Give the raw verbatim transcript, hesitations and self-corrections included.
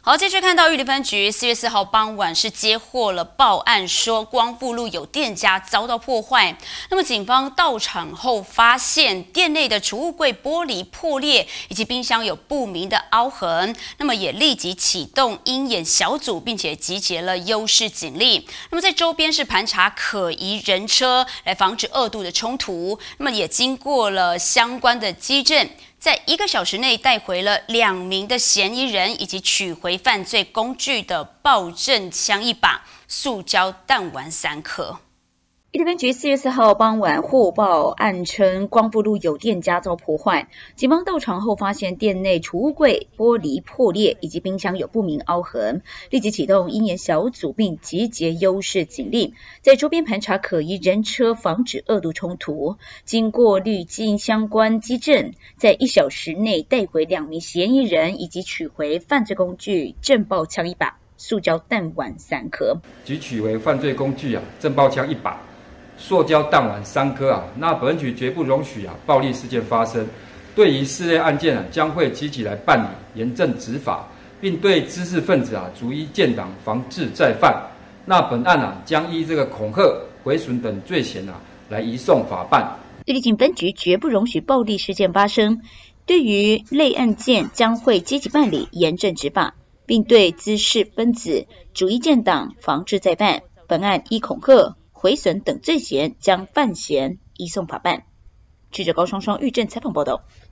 好，继续看到玉里分局四月四号傍晚是接获了报案，说光复路有店家遭到破坏。那么警方到场后发现店内的储物柜玻璃破裂，以及冰箱有不明的凹痕。那么也立即启动鹰眼小组，并且集结了优势警力。那么在周边是盘查可疑人车，来防止二度的冲突。那么也经过了相关的基证。在一个小时内带回了两名的嫌疑人，以及取回犯罪工具的暴政枪一把、塑胶弹丸三颗。 玉里分局四月四号傍晚获报案称光复路有店家遭破坏，警方到场后发现店内储物柜玻璃破裂，以及冰箱有不明凹痕，立即启动鹰眼小组，并集结优势警力，在周边盘查可疑人车，防止二度冲突。经过滤镜相关基证，在一小时内带回两名嫌疑人，以及取回犯罪工具震爆枪一把、塑胶弹丸三颗。 及取回犯罪工具啊，震爆枪一把。塑胶弹丸三颗啊，那本局绝不容许啊暴力事件发生。对于四类案件啊，将会积极来办理，严正执法，并对知识分子啊逐一建档，防治再犯。那本案啊，将依这个恐吓、毁损等罪嫌啊，来移送法办。 玉里警分局绝不容许暴力事件发生，对于类案件将会积极办理，严正执法，并对知识分子逐一建档，防治再犯。本案依恐吓、毁损等罪嫌，将犯嫌移送法办。记者高双双、玉正采访报道。